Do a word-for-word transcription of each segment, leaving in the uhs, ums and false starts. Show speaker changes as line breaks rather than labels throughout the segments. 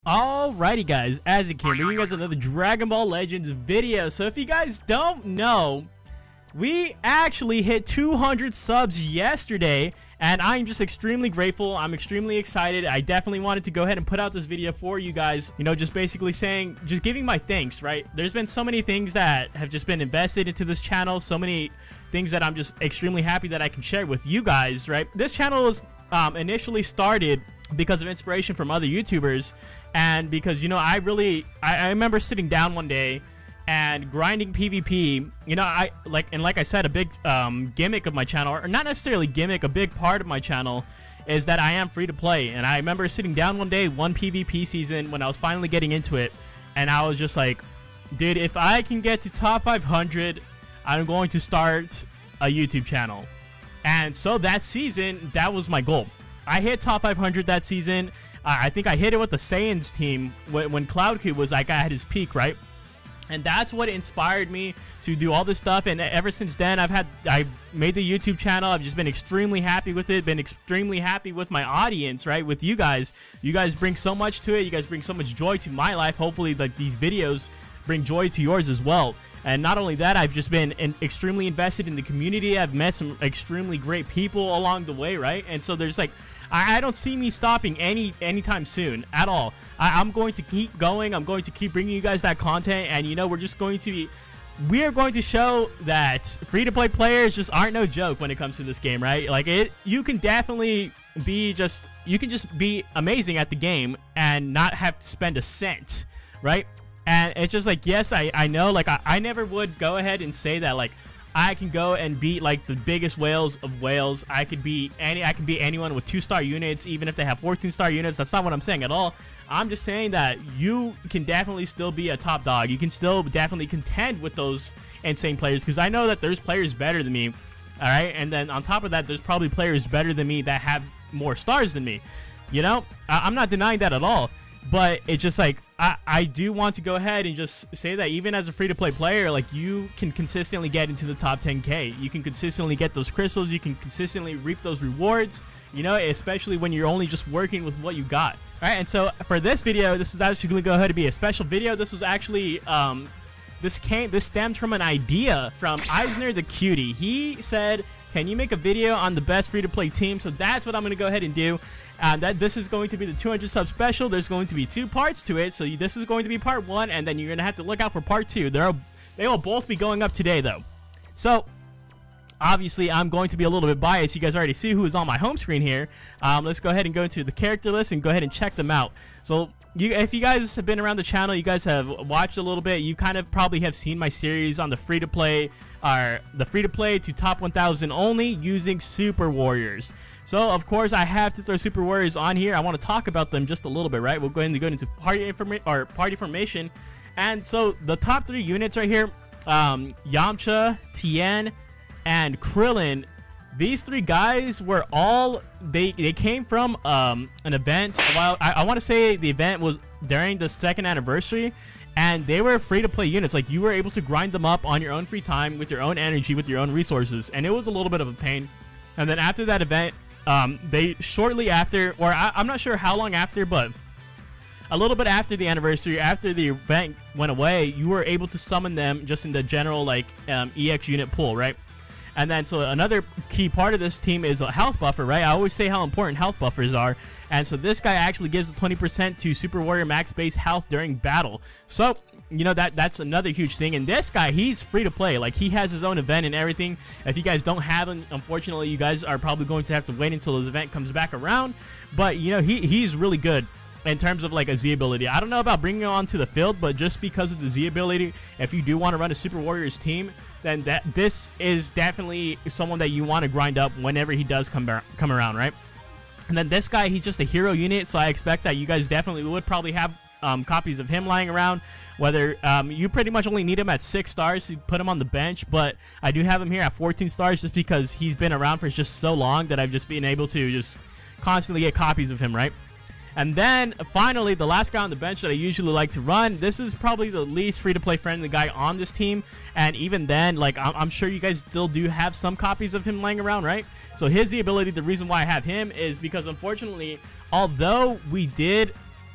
Alrighty guys, as you can, bringing you guys another Dragon Ball Legends video. So if you guys don't know, we actually hit two hundred subs yesterday, and I'm just extremely grateful. I'm extremely excited. I definitely wanted to go ahead and put out this video for you guys, you know, just basically saying, just giving my thanks, right? There's been so many things that have just been invested into this channel, so many things that I'm just extremely happy that I can share with you guys, right? This channel was um, initially started because of inspiration from other YouTubers, and because, you know, I really I, I remember sitting down one day and grinding PvP. You know, I like and like I said, a big um, gimmick of my channel, or not necessarily gimmick, a big part of my channel is that I am free to play. And I remember sitting down one day, one PvP season, when I was finally getting into it, and I was just like, dude, if I can get to top five hundred, I'm going to start a YouTube channel. And so that season, that was my goal. I hit top five hundred that season. Uh, I think I hit it with the Saiyans team when, when Cloud Cube was like at his peak, right? And that's what inspired me to do all this stuff. And ever since then, I've had I've made the YouTube channel. I've just been extremely happy with it. Been extremely happy with my audience, right? With you guys. You guys bring so much to it. You guys bring so much joy to my life. Hopefully, like, these videos bring joy to yours as well. And not only that, I've just been in, extremely invested in the community. I've met some extremely great people along the way, right? And so there's like, I, I don't see me stopping any anytime soon at all. I, I'm going to keep going. I'm going to keep bringing you guys that content, and you know, we're just going to be we are going to show that free-to-play players just aren't no joke when it comes to this game, right? Like, it, you can definitely be just you can just be amazing at the game and not have to spend a cent, right? And it's just like, yes, I, I know, like, I, I never would go ahead and say that, like, I can go and beat, like, the biggest whales of whales. I could beat any, I can beat anyone with two-star units, even if they have fourteen-star units. That's not what I'm saying at all. I'm just saying that you can definitely still be a top dog. You can still definitely contend with those insane players, because I know that there's players better than me, all right? And then on top of that, there's probably players better than me that have more stars than me, you know? I, I'm not denying that at all. But it's just like, I, I do want to go ahead and just say that even as a free-to-play player, like, you can consistently get into the top ten K. You can consistently get those crystals. You can consistently reap those rewards, you know, especially when you're only just working with what you got. All right, and so for this video, this is actually going to go ahead and be a special video. This was actually, um, this came, this stemmed from an idea from Eisner the Cutie. He said, can you make a video on the best free-to-play team? So that's what I'm going to go ahead and do. And that this is going to be the two hundred sub special. There's going to be two parts to it. So you, this is going to be part one, and then you're going to have to look out for part two. They're, they will both be going up today, though. So obviously, I'm going to be a little bit biased. You guys already see who is on my home screen here. Um, let's go ahead and go into the character list and go ahead and check them out. So You, if you guys have been around the channel, you guys have watched a little bit, you kind of probably have seen my series on the free-to-play, or the free-to-play to top one thousand only using Super Warriors. So, of course, I have to throw Super Warriors on here. I want to talk about them just a little bit, right? We'll go ahead and go into party informa or party formation. And so, the top three units right here, um, Yamcha, Tien, and Krillin. These three guys were all, they, they came from um, an event. Well, I, I want to say the event was during the second anniversary, and they were free-to-play units. Like, you were able to grind them up on your own free time, with your own energy, with your own resources, and it was a little bit of a pain. And then after that event, um, they shortly after, or I, I'm not sure how long after, but a little bit after the anniversary, after the event went away, you were able to summon them just in the general, like, um, E X unit pool, right? And then, so another key part of this team is a health buffer, right? I always say how important health buffers are. And so this guy actually gives twenty percent to Super Warrior max base health during battle. So, you know, that that's another huge thing. And this guy, he's free to play. Like, he has his own event and everything. If you guys don't have him, unfortunately, you guys are probably going to have to wait until his event comes back around. But, you know, he he's really good in terms of, like, a Z ability. I don't know about bringing him onto the field, but just because of the Z ability, if you do want to run a Super Warriors team, then that this is definitely someone that you want to grind up whenever he does come come around, right? And then this guy, he's just a hero unit, so I expect that you guys definitely would probably have um, copies of him lying around. Whether um, you pretty much only need him at six stars to put him on the bench, but I do have him here at fourteen stars just because he's been around for just so long that I've just been able to just constantly get copies of him, right? And then, finally, the last guy on the bench that I usually like to run, this is probably the least free-to-play friendly guy on this team. And even then, like, I'm, I'm sure you guys still do have some copies of him laying around, right? So his the ability, the reason why I have him is because, unfortunately, although we did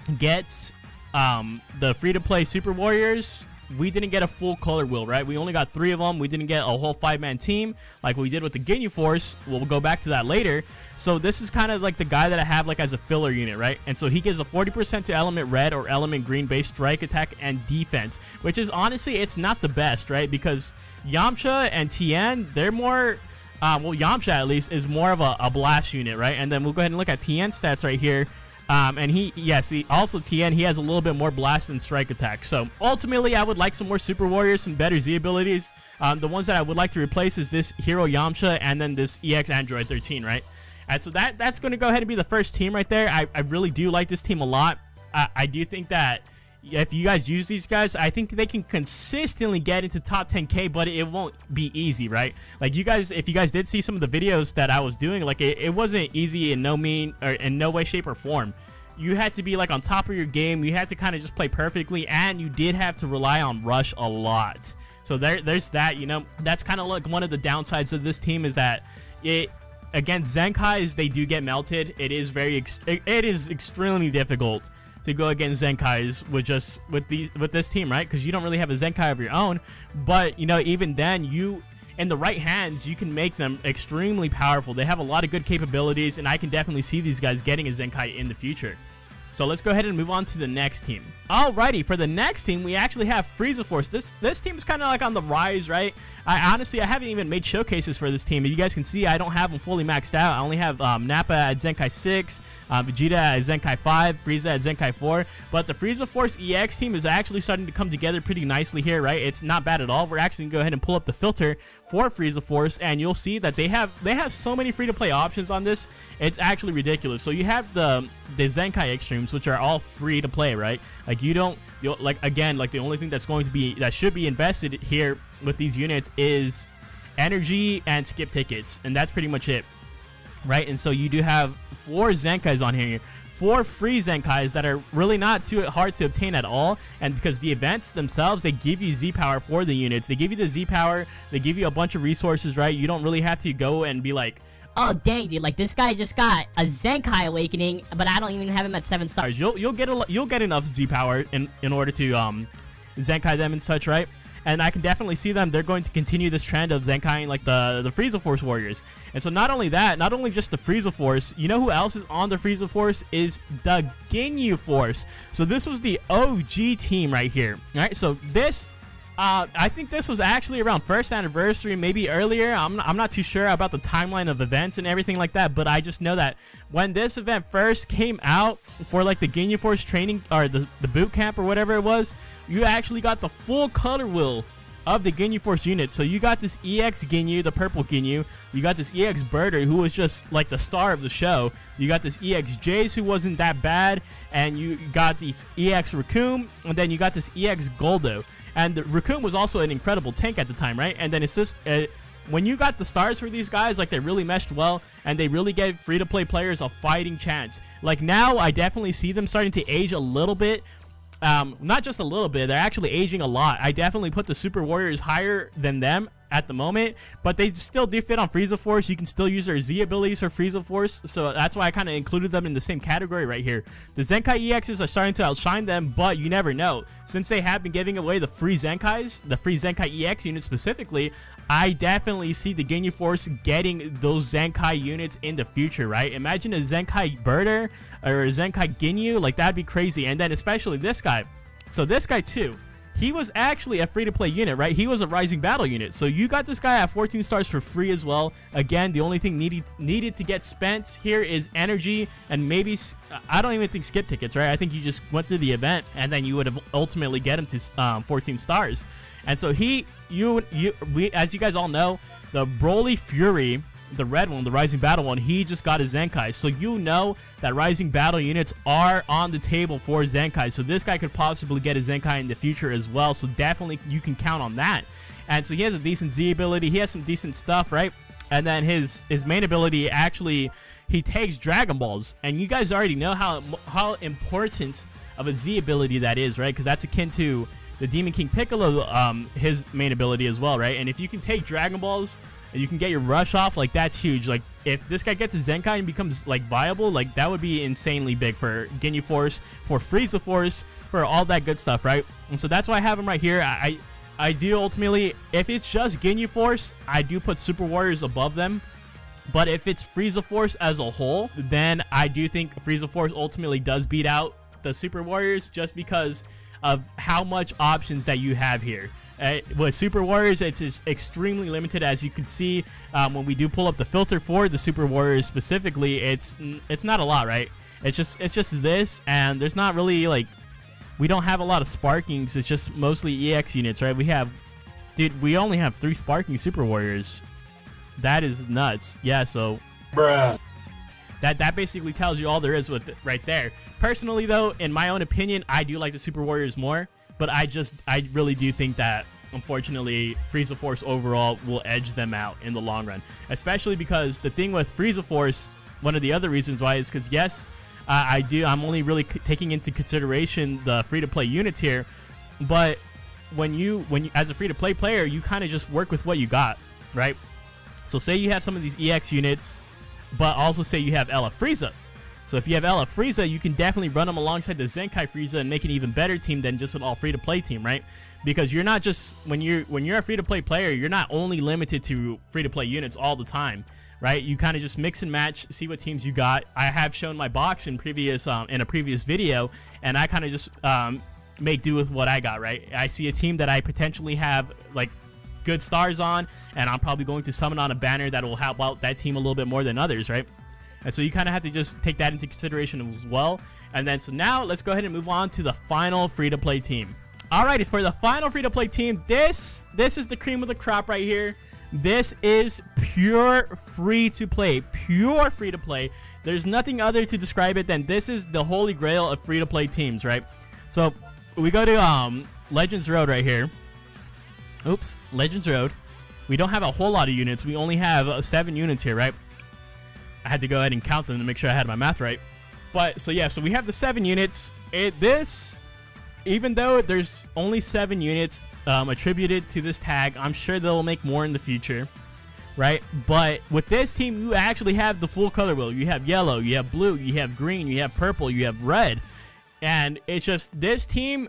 get um, the free-to-play Super Warriors, we didn't get a full color wheel, right? We only got three of them. We didn't get a whole five-man team like we did with the Ginyu Force. We'll go back to that later. So this is kind of like the guy that I have like as a filler unit, right? And so he gives a forty percent to element red or element green based strike, attack, and defense, which is honestly, it's not the best, right? Because Yamcha and Tien, they're more... Um, well, Yamcha at least is more of a, a blast unit, right? And then we'll go ahead and look at Tien's stats right here. Um, and he, yes, he, also Tien, he has a little bit more blast and strike attack. So ultimately, I would like some more Super Warriors, some better Z abilities. Um, the ones that I would like to replace is this Hero Yamcha and then this E X Android thirteen, right? And so that that's going to go ahead and be the first team right there. I, I really do like this team a lot. I, I do think that if you guys use these guys, I think they can consistently get into top ten K, but it won't be easy, right? Like you guys, if you guys did see some of the videos that I was doing, like it, it wasn't easy in no mean or in no way, shape, or form. You had to be like on top of your game. You had to kind of just play perfectly, and you did have to rely on rush a lot. So there, there's that. You know, that's kind of like one of the downsides of this team is that it against Zenkais, they do get melted. It is very, ex it is extremely difficult to go against Zenkais with just with these with this team, right? Because you don't really have a Zenkai of your own. But you know, even then, you in the right hands, you can make them extremely powerful. They have a lot of good capabilities, and I can definitely see these guys getting a Zenkai in the future. So let's go ahead and move on to the next team. Alrighty, for the next team, we actually have Frieza Force. This this team is kind of like on the rise, right? I honestly, I haven't even made showcases for this team. As you guys can see, I don't have them fully maxed out. I only have um, Nappa at Zenkai six, uh, Vegeta at Zenkai five, Frieza at Zenkai four. But the Frieza Force E X team is actually starting to come together pretty nicely here, right? It's not bad at all. We're actually gonna go ahead and pull up the filter for Frieza Force, and you'll see that they have they have so many free-to-play options on this. It's actually ridiculous. So you have the the Zenkai Extremes, which are all free to play, right? Like you don't, like again, like the only thing that's going to be, that should be invested here with these units is energy and skip tickets, and that's pretty much it, right? And so you do have four Zenkais on here, four free Zenkais that are really not too hard to obtain at all, and because the events themselves, they give you Z power for the units. They give you the Z power, they give you a bunch of resources, right? You don't really have to go and be like,
oh dang dude, like this guy just got a Zenkai awakening, but I don't even have him at seven stars.
You'll you'll get a you'll get enough Z power in in order to um Zenkai them and such, right? And I can definitely see them. They're going to continue this trend of Zenkaiing like the the Frieza Force warriors. And so not only that, not only just the Frieza Force, you know who else is on the Frieza Force is the Ginyu Force. So this was the O G team right here. All right, so this. Uh, I think this was actually around first anniversary, maybe earlier. I'm, I'm not too sure about the timeline of events and everything like that, but I just know that when this event first came out for like the Ginyu Force training or the, the boot camp or whatever it was, you actually got the full color wheel of the Ginyu Force unit. So you got this E X Ginyu, the purple Ginyu. You got this E X Birder, who was just like the star of the show. You got this E X Jace, who wasn't that bad. And you got these E X Raccoon. And then you got this E X Goldo. And the Raccoon was also an incredible tank at the time, right? And then it's just... Uh, when you got the stars for these guys, like they really meshed well, and they really gave free-to-play players a fighting chance. Like now, I definitely see them starting to age a little bit. Um, not just a little bit, they're actually aging a lot. I definitely put the Super Warriors higher than them at the moment, but they still do fit on Frieza Force. You can still use their Z abilities for Frieza Force, so that's why I kind of included them in the same category right here. The Zenkai E Xs are starting to outshine them, but you never know. Since they have been giving away the free Zenkais, the free Zenkai E X units specifically, I definitely see the Ginyu Force getting those Zenkai units in the future, right? Imagine a Zenkai Birder or a Zenkai Ginyu, like that'd be crazy. And then especially this guy. So this guy too. He was actually a free-to-play unit, right? He was a Rising Battle unit. So you got this guy at fourteen stars for free as well. Again, the only thing needed needed to get spent here is energy and maybe, I don't even think skip tickets, right? I think you just went through the event and then you would have ultimately get him to um, fourteen stars. And so he, you, you, we, as you guys all know, the Broly Fury, the red one, the Rising Battle one, he just got a Zenkai. So you know that Rising Battle units are on the table for Zenkai. So this guy could possibly get a Zenkai in the future as well. So definitely you can count on that. And so he has a decent Z ability. He has some decent stuff, right? And then his his main ability, actually, he takes Dragon Balls. And you guys already know how how important of a Z ability that is, right? Because that's akin to the Demon King Piccolo, um, his main ability as well, right? And if you can take Dragon Balls and you can get your rush off, like that's huge. Like if this guy gets a Zenkai and becomes like viable, like that would be insanely big for Ginyu Force, for Frieza Force, for all that good stuff, right? And so that's why I have him right here. I I, I do ultimately, if it's just Ginyu Force, I do put Super Warriors above them. But if it's Frieza Force as a whole, then I do think Frieza Force ultimately does beat out the Super Warriors, just because of how much options that you have here. Uh, with Super Warriors, it's, it's extremely limited, as you can see um, when we do pull up the filter for the Super Warriors specifically. It's it's not a lot, right? It's just it's just this, and there's not really like, we don't have a lot of sparkings. It's just mostly E X units, right? We have, dude, we only have three sparking Super Warriors. That is nuts. Yeah, so bruh. That that basically tells you all there is with it right there. Personally though, in my own opinion, I do like the Super Warriors more, but I just I really do think that unfortunately Frieza Force overall will edge them out in the long run. Especially because the thing with Frieza Force, one of the other reasons why is because yes, uh, I do I'm only really c taking into consideration the free-to-play units here, but when you when you as a free-to-play player, you kind of just work with what you got, right? So say you have some of these E X units, but also say you have Ella Frieza. So if you have Ella Frieza, you can definitely run them alongside the Zenkai Frieza and make an even better team than just an all free-to-play team, right? Because you're not just, when you're when you're a free-to-play player, you're not only limited to free-to-play units all the time, right? You kind of just mix and match, see what teams you got. I have shown my box in previous um, in a previous video, and I kind of just um, make do with what I got, right? I see a team that I potentially have like good stars on, and I'm probably going to summon on a banner that will help out that team a little bit more than others, right? And so you kind of have to just take that into consideration as well. And then so now let's go ahead and move on to the final free-to-play team. Alrighty, for the final free-to-play team, this this is the cream of the crop right here. This is pure free-to-play, pure free-to-play. There's nothing other to describe it than this is the holy grail of free-to-play teams, right? So we go to um, Legends Road right here. Oops, Legends Road. We don't have a whole lot of units. We only have uh, seven units here, right? I had to go ahead and count them to make sure I had my math right. But, so yeah, so we have the seven units. It, this, even though there's only seven units um, attributed to this tag, I'm sure they'll make more in the future, right? But with this team, you actually have the full color wheel. You have yellow, you have blue, you have green, you have purple, you have red. And it's just, this team,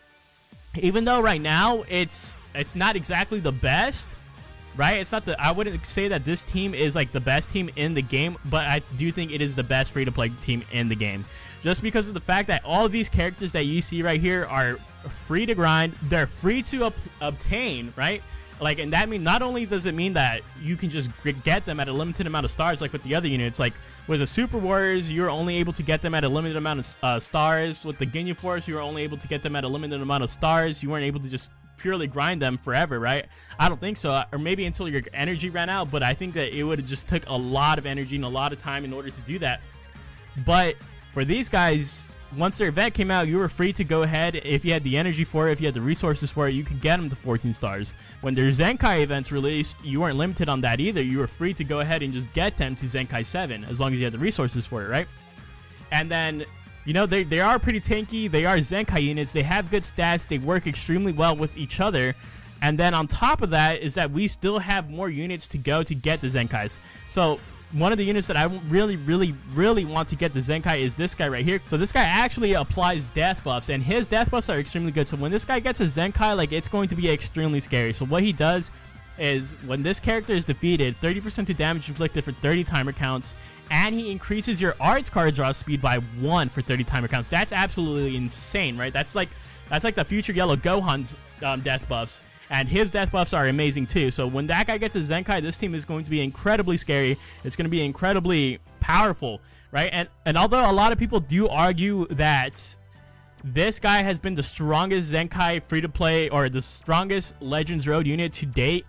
even though right now it's it's not exactly the best, right? It's not the, I wouldn't say that this team is like the best team in the game, but I do think it is the best free-to-play team in the game, just because of the fact that all of these characters that you see right here are free to grind. They're free to ob obtain, right? Like, and that means not only does it mean that you can just get them at a limited amount of stars, like with the other units, like with the Super Warriors, you're only able to get them at a limited amount of uh, stars. With the Ginyu Force, you were only able to get them at a limited amount of stars. You weren't able to just purely grind them forever, right? I don't think so, or maybe until your energy ran out, but I think that it would have just took a lot of energy and a lot of time in order to do that. But for these guys, once their event came out, you were free to go ahead. If you had the energy for it, if you had the resources for it, you could get them to fourteen stars. When their Zenkai events released, you weren't limited on that either. You were free to go ahead and just get them to Zenkai seven, as long as you had the resources for it, right? And then, you know, they, they are pretty tanky. They are Zenkai units. They have good stats. They work extremely well with each other. And then on top of that is that we still have more units to go to get the Zenkais. So one of the units that I really, really, really want to get the Zenkai is this guy right here. So this guy actually applies death buffs, and his death buffs are extremely good. So when this guy gets a Zenkai, like, it's going to be extremely scary. So what he does is when this character is defeated, thirty percent to damage inflicted for thirty timer counts, and he increases your arts card draw speed by one for thirty timer counts. That's absolutely insane, right? That's like that's like the future Yellow Gohan's um, death buffs, and his death buffs are amazing too. So when that guy gets a Zenkai, this team is going to be incredibly scary. It's going to be incredibly powerful, right? And and although a lot of people do argue that this guy has been the strongest Zenkai free-to-play, or the strongest Legends Road unit to date,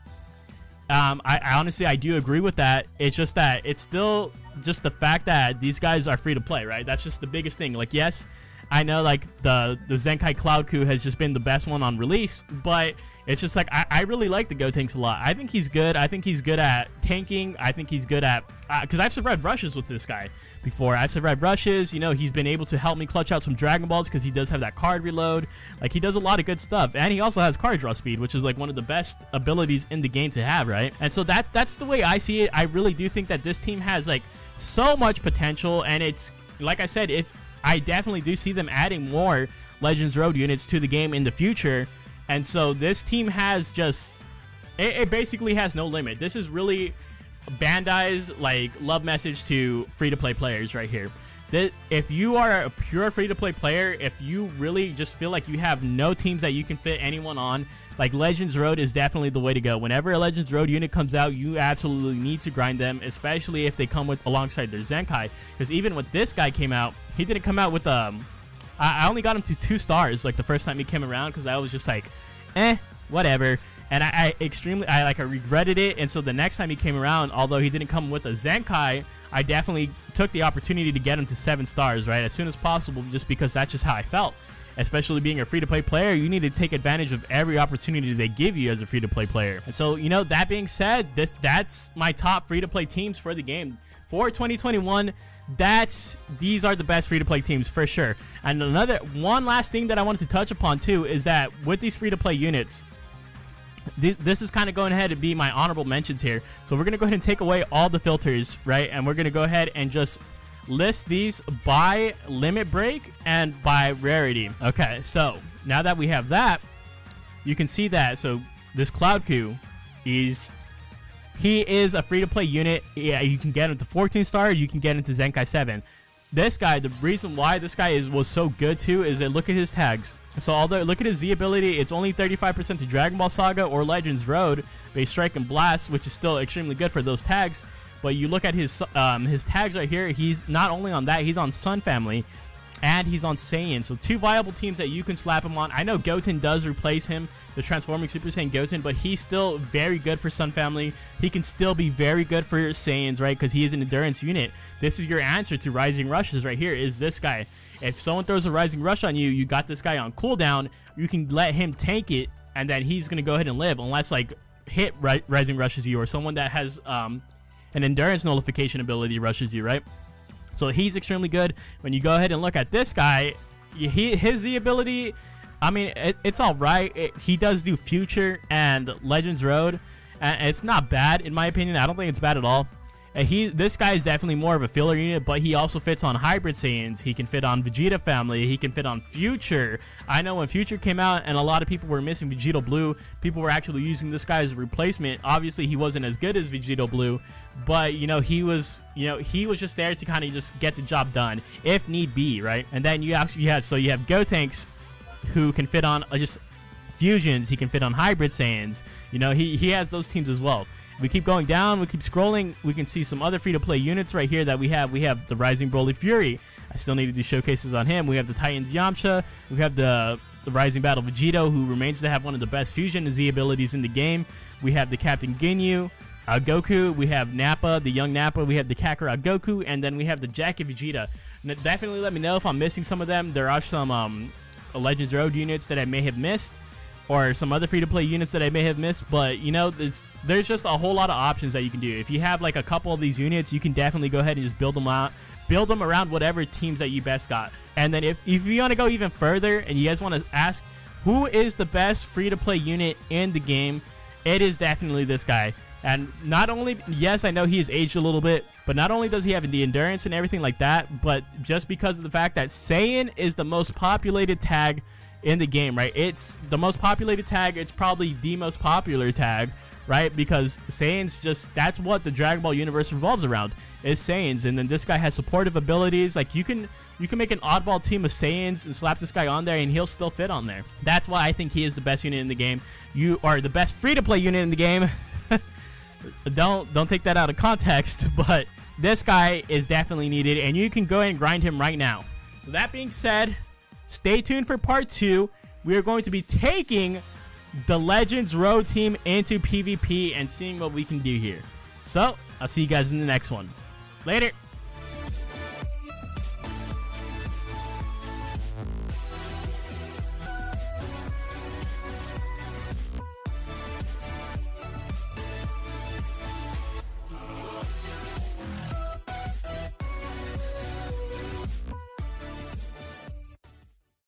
Um, I, I honestly, I do agree with that. It's just that it's still just the fact that these guys are free to play, right? That's just the biggest thing. Like, yes, I know like the the Zenkai Cloudku has just been the best one on release, but it's just like I, I really like the Gotenks a lot. I think he's good. I think he's good at tanking. I think he's good at because uh, I've survived rushes with this guy before. I've survived rushes. You know, he's been able to help me clutch out some Dragon Balls because he does have that card reload. Like he does a lot of good stuff, and he also has card draw speed, which is like one of the best abilities in the game to have, right? And so that that's the way I see it. I really do think that this team has like so much potential, and it's like I said, if I definitely do see them adding more Legends Road units to the game in the future. And so this team has just, it, it basically has no limit. This is really Bandai's like love message to free-to-play players right here. That if you are a pure free-to-play player, if you really just feel like you have no teams that you can fit anyone on, like Legends Road is definitely the way to go. Whenever a Legends Road unit comes out, you absolutely need to grind them, especially if they come with alongside their Zenkai. Because even when this guy came out, he didn't come out with um. I, I only got him to two stars like the first time he came around because I was just like, eh, whatever. And I, I extremely, I like, I regretted it. And so the next time he came around, although he didn't come with a Zenkai, I definitely took the opportunity to get him to seven stars, right, as soon as possible, just because that's just how I felt. Especially being a free-to-play player, you need to take advantage of every opportunity they give you as a free-to-play player. And so, you know, that being said, this that's my top free-to-play teams for the game for twenty twenty-one. That's these are the best free-to-play teams for sure. And another one last thing that I wanted to touch upon too is that with these free-to-play units, this is kind of going ahead and be my honorable mentions here. So we're going to go ahead and take away all the filters, right? And we're going to go ahead and just list these by limit break and by rarity. Okay, so now that we have that, you can see that. So this Cloudku, he's he is a free-to-play unit. Yeah, you can get him to fourteen star, you can get him to Zenkai seven. This guy, the reason why this guy is was so good too is that look at his tags. So although look at his Z ability, it's only thirty-five percent to Dragon Ball Saga or Legends Road, Base Strike and Blast, which is still extremely good for those tags. But you look at his um, his tags right here, he's not only on that, he's on Sun Family, and he's on Saiyan. So two viable teams that you can slap him on. I know Goten does replace him, the Transforming Super Saiyan Goten, but he's still very good for Sun Family. He can still be very good for Saiyans, right? Because he is an endurance unit. This is your answer to Rising Rushes right here, is this guy. If someone throws a Rising Rush on you, you got this guy on cooldown, you can let him tank it, and then he's going to go ahead and live, unless like Hit ri Rising Rushes you, or someone that has um, an endurance nullification ability rushes you, right? So he's extremely good. When you go ahead and look at this guy, he his the ability, I mean, it, it's all right. It, he does do Future and Legends Road, and it's not bad in my opinion. I don't think it's bad at all. And he, this guy is definitely more of a filler unit, but he also fits on Hybrid Saiyans. He can fit on Vegeta Family. He can fit on Future. I know when Future came out and a lot of people were missing Vegito Blue, people were actually using this guy as a replacement. Obviously, he wasn't as good as Vegito Blue, but you know, he was, you know, he was just there to kind of just get the job done if need be, right? And then you actually have, so you have Gotenks who can fit on uh, just fusions. He can fit on Hybrid Saiyans. You know, he he has those teams as well. We keep going down, we keep scrolling, we can see some other free-to-play units right here that we have. We have the Rising Broly Fury. I still need to do showcases on him. We have the Titans Yamcha. We have the, the Rising Battle Vegito, who remains to have one of the best fusion Z abilities in the game. We have the Captain Ginyu, uh, Goku. We have Nappa, the young Nappa. We have the Kakarot Goku, and then we have the Jackie Vegeta. N definitely let me know if I'm missing some of them. There are some um, Legends Road units that I may have missed, or some other free-to-play units that I may have missed, but you know, there's there's just a whole lot of options that you can do. If you have like a couple of these units, you can definitely go ahead and just build them out, build them around whatever teams that you best got. And then if, if you want to go even further and you guys want to ask who is the best free-to-play unit in the game, it is definitely this guy. And not only, yes, I know he has aged a little bit, but not only does he have the endurance and everything like that, but just because of the fact that Saiyan is the most populated tag in the game, right? It's the most populated tag. It's probably the most popular tag, right? Because Saiyans just, that's what the Dragon Ball universe revolves around, is Saiyans. And then this guy has supportive abilities. Like you can you can make an oddball team of Saiyans and slap this guy on there and he'll still fit on there. That's why I think he is the best unit in the game. You are the best free-to-play unit in the game. don't don't take that out of context, but this guy is definitely needed and you can go ahead and grind him right now. So that being said, stay tuned for part two. We are going to be taking the Legends Road team into PvP and seeing what we can do here. So, I'll see you guys in the next one. Later.